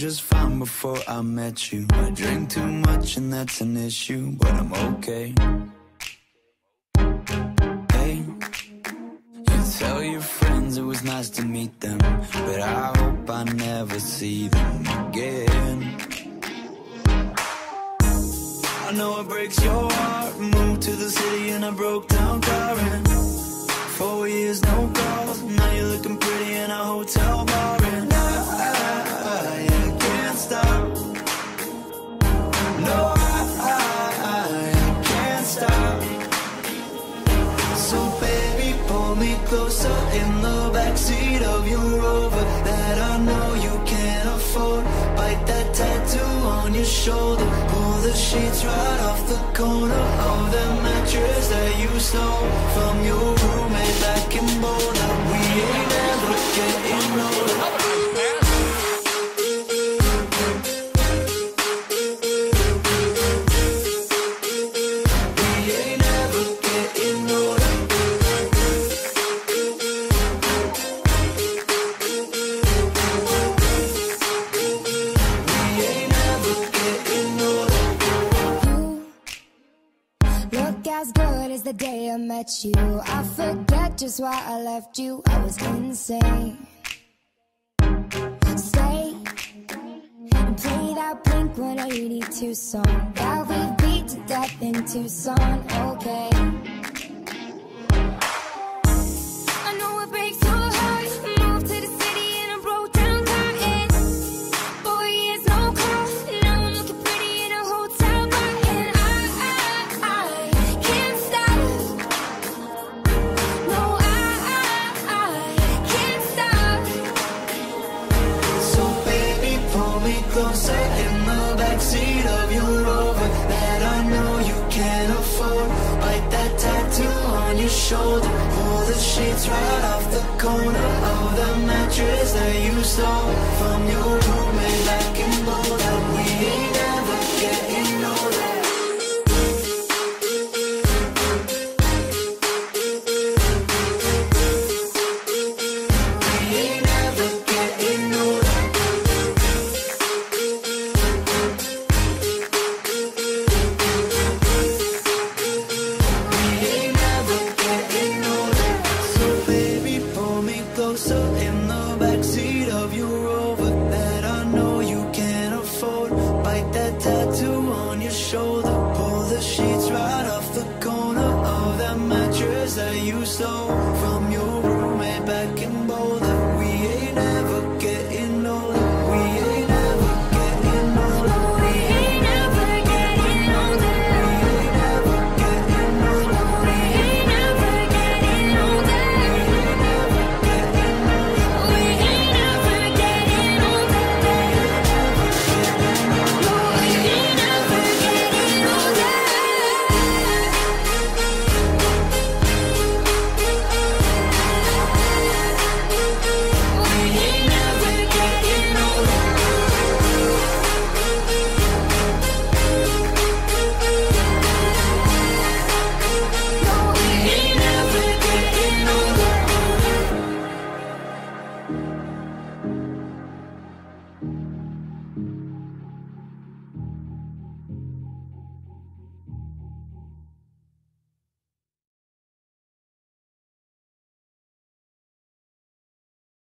just fine before I met you. I drink too much and that's an issue, but I'm okay. Hey, you tell your friends it was nice to meet them, but I hope I never see them again. I know it breaks your heart. Moved to the city in a broke down car, and 4 years no calls. Now you're looking pretty in a hotel bar, and I can't stop. No, I can't stop. So baby, pull me closer in the backseat of your Rover that I know you can't afford. Bite that tattoo on your shoulder. Pull the sheets right off the corner of the mattress that you stole from your roommate back in Boulder. We ain't never getting older. The day I met you, I forget just why I left you. I was insane. Stay and play that Blink-182 song that we beat to death in Tucson. Okay. I know it breaks your heart. Moved to the city in a broke down car, and 4 years no call. Now I'm looking pretty in a hotel bar, and I can't stop. No, I can't stop. So baby, pull me closer in the backseat of your Rover that I know you can't afford. Bite that tattoo on your shoulder. Pull the sheets right off the corner of the mattress that you stole from your roommate back in Boulder. We ain't never getting older. That you stole